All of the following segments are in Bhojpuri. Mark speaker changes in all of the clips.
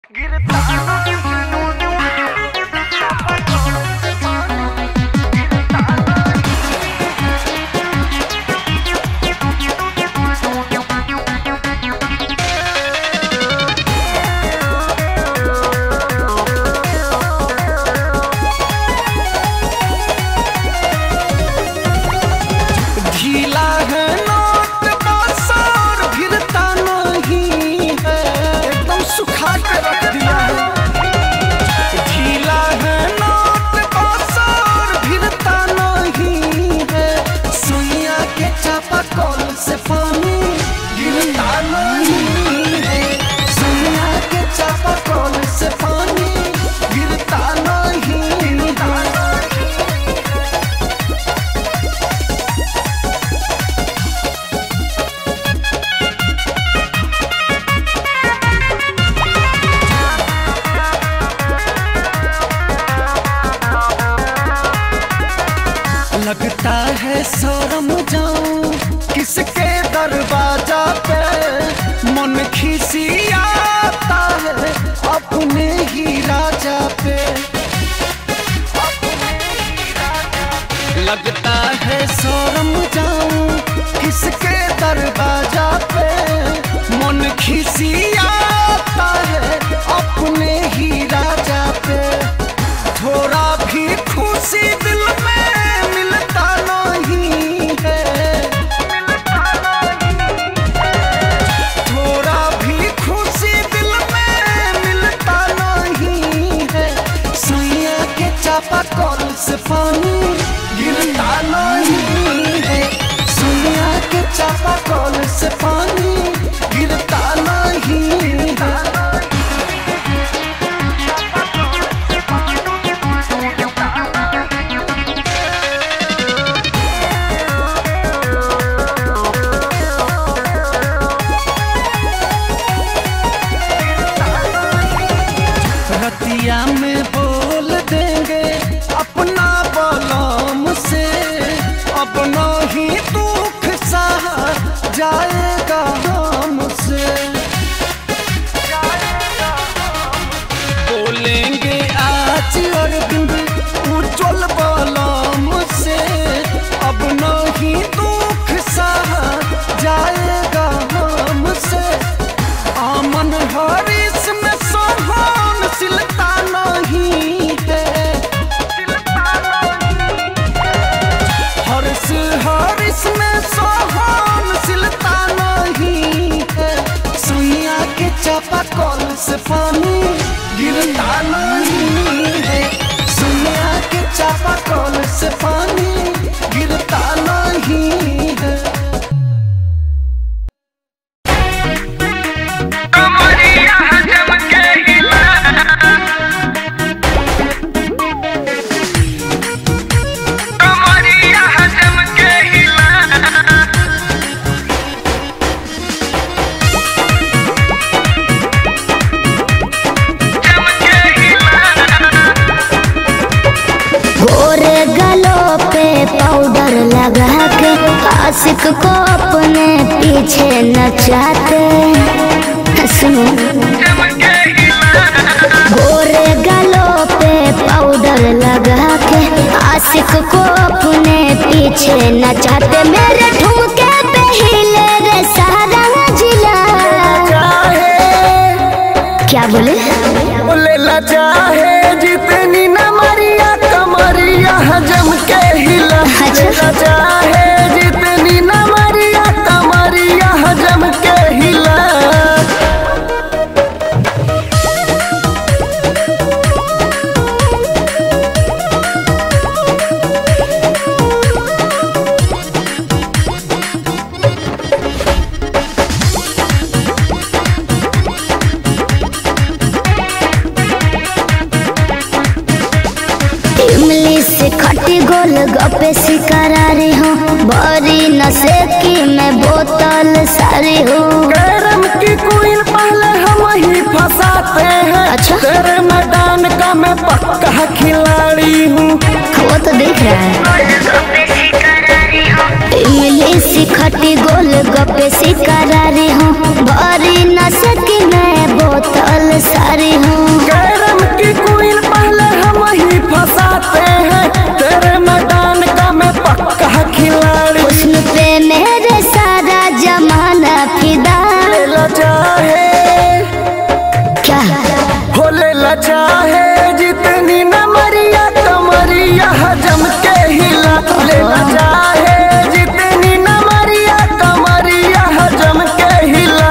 Speaker 1: लगता है शर्म जाऊं किसके दरवाजा पे, मन खिसियाता है अपने ही राजा पे। लगता है शर्म जाऊं किसके दरवाजा पे, मन खिसियाता है अपने ही राजा पे। थोड़ा भी खुशी दिल में मिलता नहीं है, थोड़ा भी खुशी दिल में मिलता नहीं है। सुइया के चापाकल से पानी गिरता नहीं है, सुइया के चापाकल से पानी गिरता नहीं है। रतिया में बोल देंगे अपना बलम से, अब नहीं दुख सहा जाएगा हमसे। बोलेंगे आज अरविंद उज्जवल बलम से, अब नहीं दुख सहा जाएगा हमसे। आमन हरीश में सोहन सिलता नहीं है, हर्ष हरीश में सोहन सिलता नहीं है। सुइया के चापाकल से पानी गिरता नहीं है, सुइया के चापाकल से पानी गिरता नहीं है।
Speaker 2: पाउडर लगा के आशिक को अपने पीछे नचाते। सुनो गोरे गालों पे पाउडर लगा के आशिक को अपने पीछे नचाते। मेरे ठुमके पे हिले रे सारा जिला। क्या बोले?
Speaker 1: बोले लजा है जितनी न मरिया कमरिया हजम के हिला। लजा है जितनी न मरिया कमरिया हजम के हिला।
Speaker 2: खट्टी गोल गप्पे शिकारारी हूँ, बड़ी नशे की मैं बोतल सारी हूँ।
Speaker 1: कैरम की क्वीन पहले हम ही फंसाते हैं।
Speaker 2: अच्छा
Speaker 1: तेरे मैदान का मैं पक्का खिलाड़ी हूँ।
Speaker 2: वो तो दिख रहा है। इमली सी खट्टी गोल गप्पे शिकारारी हूँ, बड़ी नशे की मैं बोतल सारी खिलाड़ी हूँ।
Speaker 1: कैरम की क्वीन पहले हम ही फंसाते हैं, तेरे मैदान का मैं पक्का खिलाड़ी।
Speaker 2: हुस्न पे मेरे सारा जमाना फिदा।
Speaker 1: लेला चाहे
Speaker 2: क्या
Speaker 1: हो लेला चाहे जितनी न मरिया कमरिया हजम के हिला। लेला चाहे जितनी न मरिया कमरिया हजम के हिला।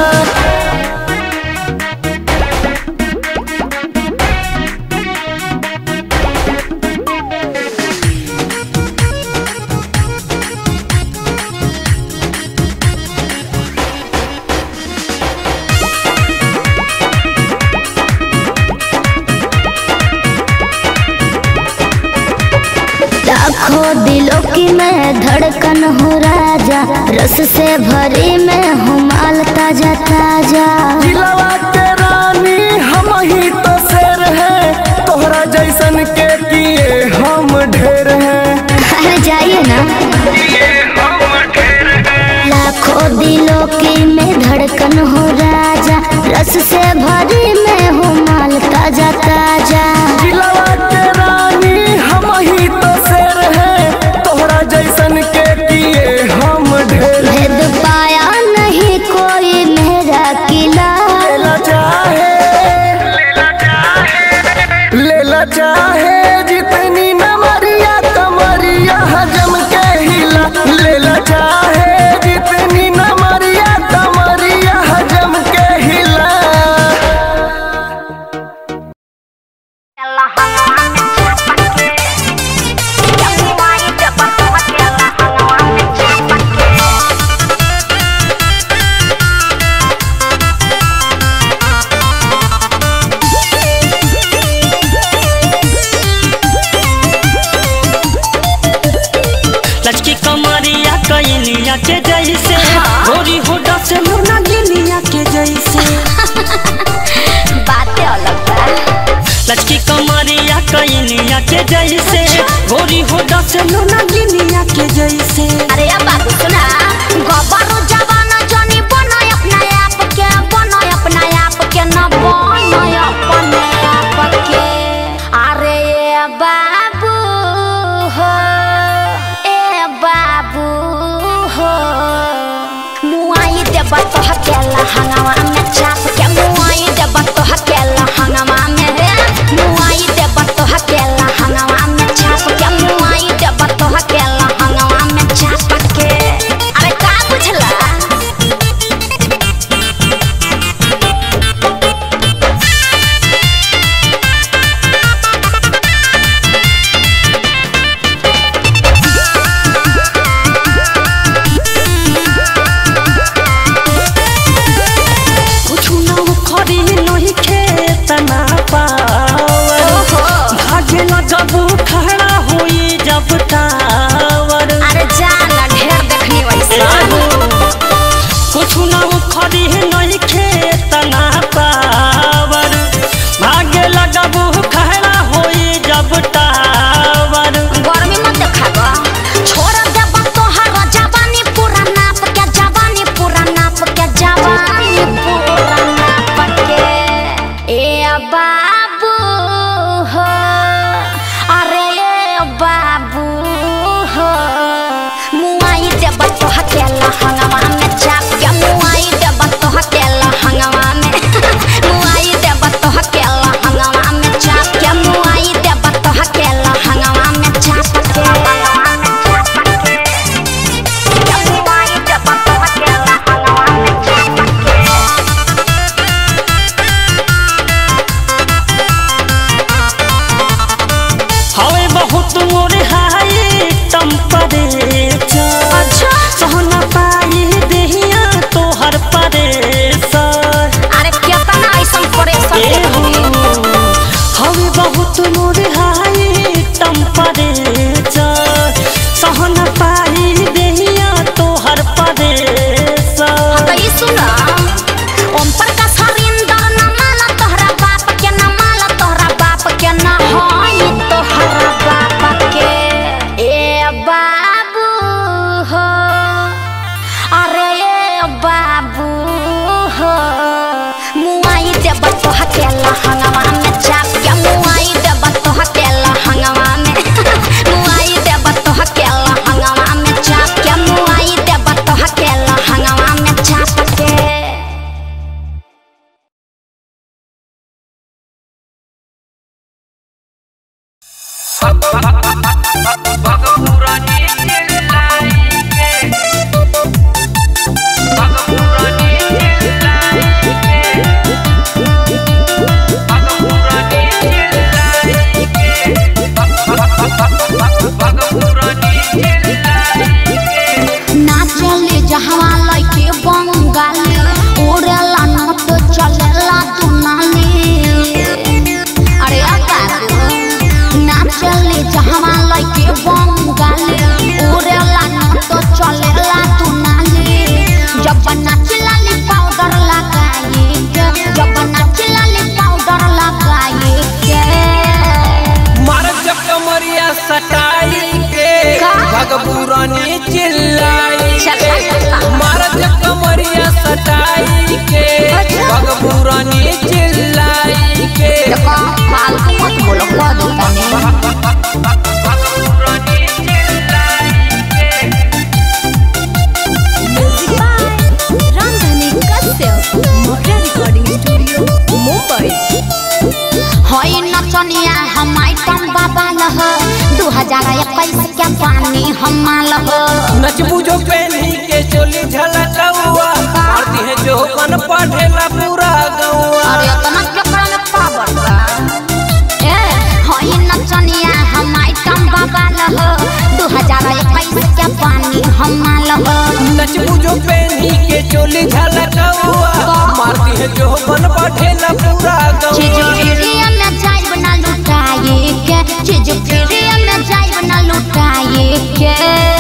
Speaker 2: लाखों दिलों की मैं धड़कन हूँ राजा, रस से भरी मैं हूँ माल ताजा ताजा।
Speaker 1: जिलावा के रानी हम ही तो शेर हैं, तोहरा जैसन के किए हम ढेर हैं।
Speaker 2: अरे जाइए ना। लाखों दिलों की मैं धड़कन हूँ राजा, रस से भरी मैं हूँ माल ताजा ताजा।
Speaker 1: जिलावा के रानी हम ही तो शेर हैं, तोहरा जैसन के किए हम ढेर।
Speaker 2: भेद पाया नहीं कोई मेरा किला।
Speaker 1: लेला चाहे जितनी न मरिया कमरिया हजम के हिला। लेला चाहे जितनी न मरिया कमरिया हजम के हिला।
Speaker 3: लचकी कमरिया कैलिया के जैसे, गोरी होडा से मुना गिलिया के जैसे।
Speaker 2: बातें अलग बा।
Speaker 3: लचकी कमरिया कैलिया के जैसे, गोरी होडा से मुना गिलिया के जैसे।
Speaker 2: अरे अब बाबू सुना, गोबरो जवाना जानी बनो अपना आप के, बनो अपना आप के न बनो अपने आप के। अरे ये बाबू हो, ए बाबू हो, मुआई देबा तो हकेला हंगामा में चाप के। मुआई देबा तो हकेला हंगामा में रे, मुआई देबा तो हकेला हंगामा में चाप के। मुआई देबा तो हकेला हंगामा में चाप के। अरे का बुझला?
Speaker 3: कुछ न खरी नहीं खेत ना पावर, भागे न जब खड़ा हुई जब टावर।
Speaker 2: अरे जाना ढेर देखनी वैसे।
Speaker 3: कुछ न खरी नहीं खेत ना पावर, भागे लगबू खड़ा हुई जब टावर।
Speaker 2: गर्मी मत देखाबा, छोड़ देबा तोहर जवानी पूरा नाप के, जवानी पूरा नाप के, जवानी पूरा नाप के। ए बाबू हो, अरे ए बाबू हो, मुआई देबा तो हकेला हंगामा में चाप के। मुआई देबा तो हकेला हंगामा में मुआई देबा तो हकेला हंगामा में चाप के। मुआई देबा तो हकेला हंगामा में चाप के। मुआई देबा तो हकेला हंगामा में चाप के।
Speaker 3: भगपुरानी चिल्लाई मारत कमरिया सटाई के भगपुरानी चिल्लाई के
Speaker 2: फालतू मत बोलो
Speaker 3: भगपुरानी चिल्लाई के
Speaker 4: music by Ramdhani Kashyap motor recording studio Mumbai.
Speaker 2: हई नचनिया हम आइटम बाबा लह 2021 के पानी हमाल हो
Speaker 3: नचबू जो पहनी के चोली झलकौआ आरती है जो कन पढ़ेला पूरा गौआ।
Speaker 2: अरे इतना कपड़ा में पावर बा ए हई नचनिया हम आइटम बाबा लह 2021 के पानी हमाल हो
Speaker 3: नचबू जो पहनी के चोली झलकौआ आरती है जो कन पढ़ेला पूरा गौआ।
Speaker 2: चीज प्रिय में जाई बना लुटाए के चीज प्रिय में जाई बना लुटाए के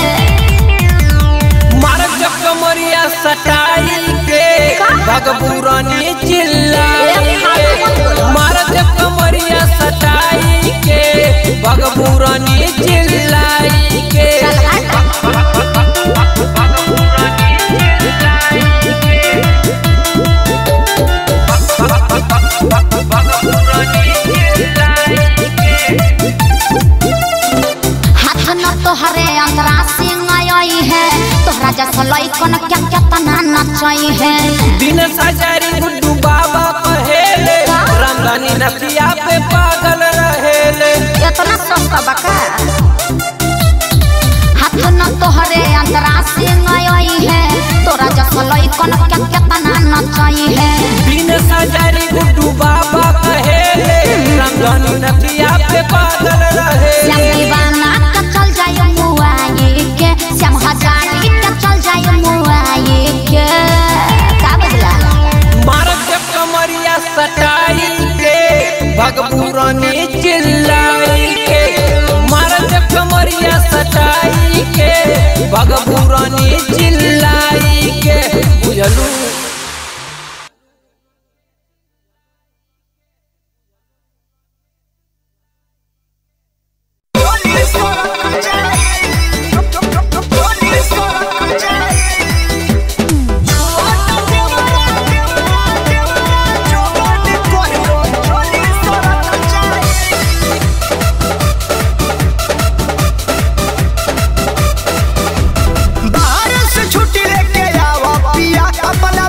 Speaker 3: मारत कमरिया सटाई के भगपुरानी चिल्लाई के मारत कमरिया सटाई के भगपुरानी चिल्लाई के
Speaker 2: तोहरे अंतरा सिंह आई है तोहरा जैसा लइकन क्या क्या तना नचई है
Speaker 3: दिन सजारी गुड्डू बाबा कहेले रामधनी नदिया पे पागल रहेले।
Speaker 2: इतना सस्ता बका हाथ न तोहरे अंतरा सिंह आई है तोरा जैसा लइकन क्या क्या तना नचई है
Speaker 3: दिन सजारी गुड्डू बाबा कहेले रामधनी नदिया पे पागल रहेले।
Speaker 2: श्याम दीवाना का चल जाए मुआए के श्याम हजारी का चल जाए मुआए के का बदला
Speaker 3: मारत कमरिया सटाई के भगपुरानी चिल्लाई के मारत कमरिया सटाई के भगपुरानी चिल्लाई के बुझलू।
Speaker 1: बाहर से छुट्टी लेके आवा पिया अपना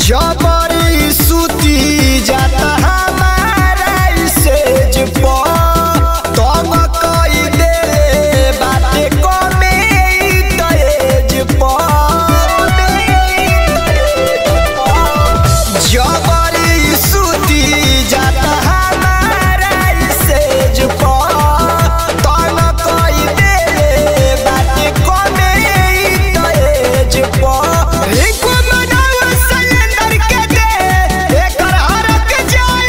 Speaker 1: जबरी सूती जाता हमारा सेज पर तब कई दे बाटे कमे तेज पर जबरी सूती जाता हमारा सेज पर तब कई दे बाटे कमे तेज पर।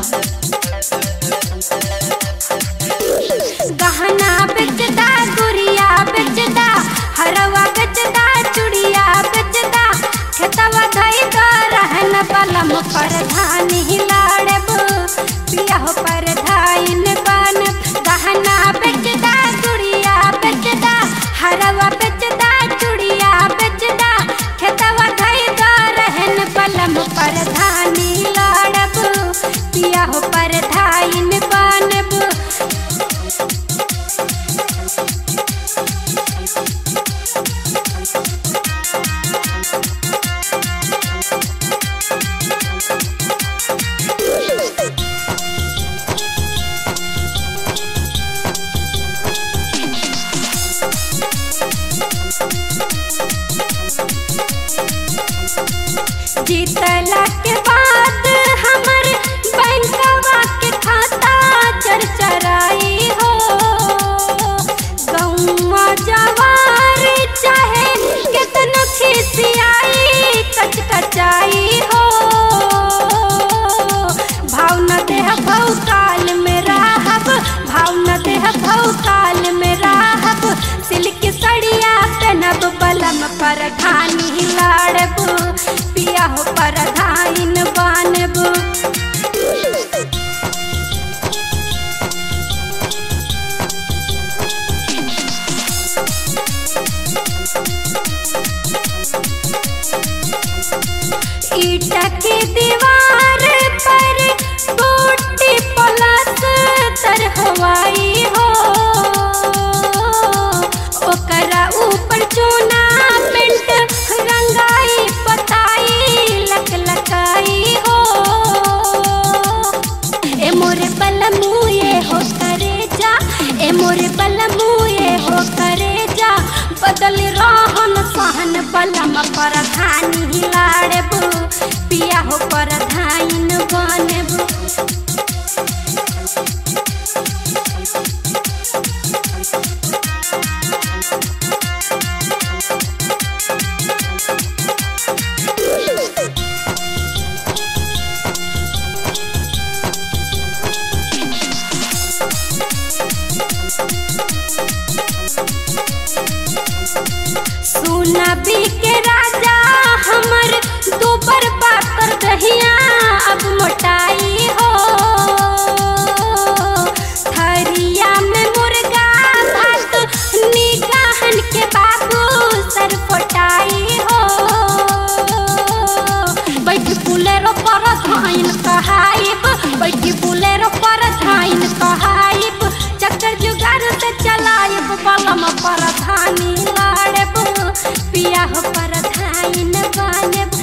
Speaker 5: गहना बेचदा गुड़िया बेचदा हरवा बेचदा चूड़िया बेचदा खेतवा धई तो रहन बलम प्रधान हिलाड़ब पिया हो प्रधान बन। गहना बेचदा गुड़िया बेचदा हरवा बेचदा चूड़िया बेचदा खेतवा धई तो रहन बलम प्रधान हिलाड़ब पिया हो प्रधान बनब। जीतला के बाद हमर बैंकवा के खाता चरचराई हो। गौवा जवार चाहे कितना खिसियाई कचकचाई हो। भाव न देह भौकाल में राहब भाव न देह भौकाल में राहब सिल्क सड़िया पहनब बलम प्रधान हिलाड़ब पिया हो प्रधान बनब। ईटा के दीवार पर बूटी पलस तर हवाई हो। ओकरा ऊपर चूना पेंट रंगाई पताई लक लकाई हो। ए मोरे बलमू ये हो करे जा ए मोरे बलमू ये हो करे जा बदल रहन सहन बलम प्रधान हिलाड़ब पिया हो प्रधान बनब। सोना के राजा हमर दोबर पातर दहिया अब मोटाई हो। थरिया में मुर्गा भात निगाहन के बाबू सर फोटाई हो। बैठ बुलेरो पर धाइन कहाइब बैठ बुलेरो पर धाइन कहाइब चक्कर जुगाड़ से चलाइब बलम प्रधान लाड़ब पिया हो प्रधान बनब।